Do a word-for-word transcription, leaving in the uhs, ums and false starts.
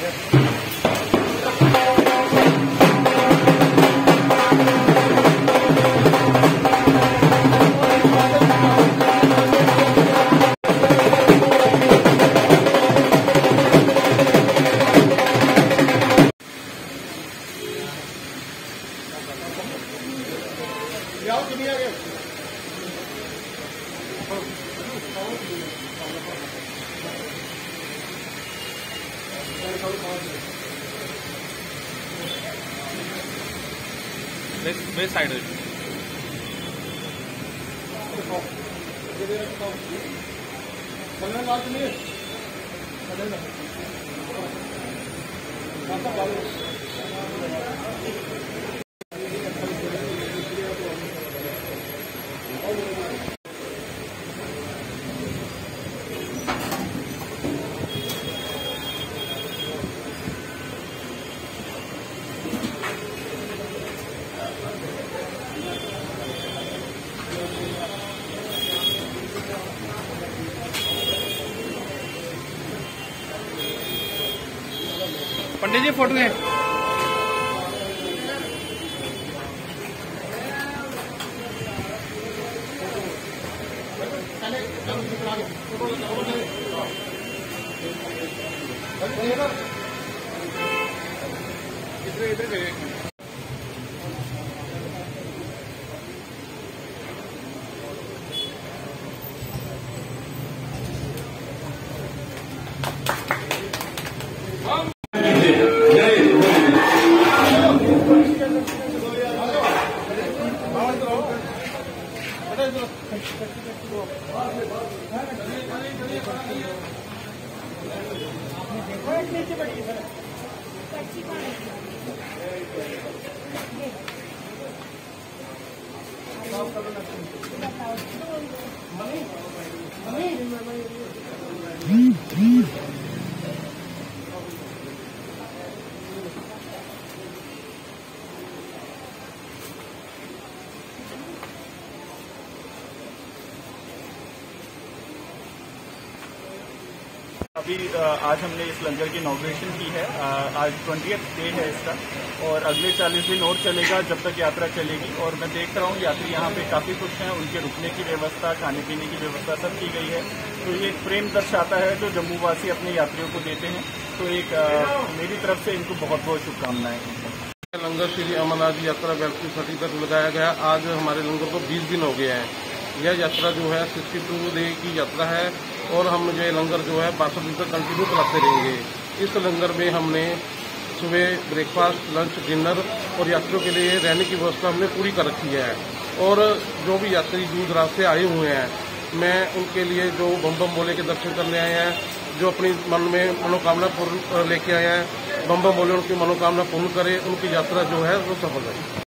Waste side Pandit ji photo है। अभी आज हमने इस लंगर की इनॉग्रेशन की है। आज ट्वेंटियथ डे है इसका और अगले चालीस दिन और चलेगा जब तक यात्रा चलेगी। और मैं देख रहा हूँ यात्री यहाँ पे काफ़ी खुश हैं, उनके रुकने की व्यवस्था, खाने पीने की व्यवस्था सब की गई है। तो ये एक प्रेम दर्शाता है जो जम्मू वासी अपने यात्रियों को देते हैं। तो एक आ, मेरी तरफ से इनको बहुत बहुत शुभकामनाएं। लंगर श्री अमरनाथ यात्रा व्यक्ति छठी तक लगाया गया। आज हमारे लंगर को बीस दिन हो गए हैं। यह यात्रा जो है सिक्सटी टू डे की यात्रा है और हम जो लंगर जो है बासठ दिन तक कंटिन्यू चलाते रहेंगे। इस लंगर में हमने सुबह ब्रेकफास्ट, लंच, डिनर और यात्रियों के लिए रहने की व्यवस्था हमने पूरी कर रखी है। और जो भी यात्री दूर दराज से आए हुए हैं, मैं उनके लिए जो बम बम बोले के दर्शन करने आए हैं, जो अपनी मन में मनोकामना पूर्ण लेके आए हैं, बम बम बोले उनकी मनोकामना पूर्ण करें, उनकी यात्रा जो है वो सफल रहे।